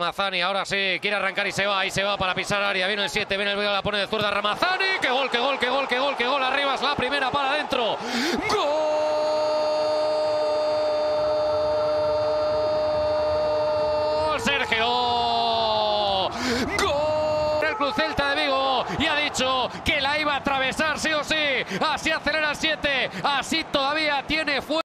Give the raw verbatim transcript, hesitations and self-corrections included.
Ramazani, ahora sí, quiere arrancar y se va, y se va para pisar área, viene el siete, viene el Vega, la pone de zurda Ramazani, qué gol, qué gol, qué gol, qué gol, qué gol, arriba es la primera para adentro, gol, Sergio, gol, el Club Celta de Vigo, y ha dicho que la iba a atravesar sí o sí, así acelera el siete, así todavía tiene fuerza.